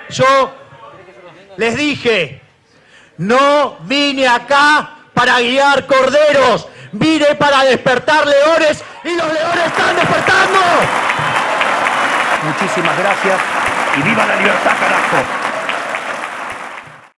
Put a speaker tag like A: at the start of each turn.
A: Yo les dije, no vine acá para guiar corderos, vine para despertar leones y los leones están despertando.
B: Muchísimas gracias y viva la libertad, carajo.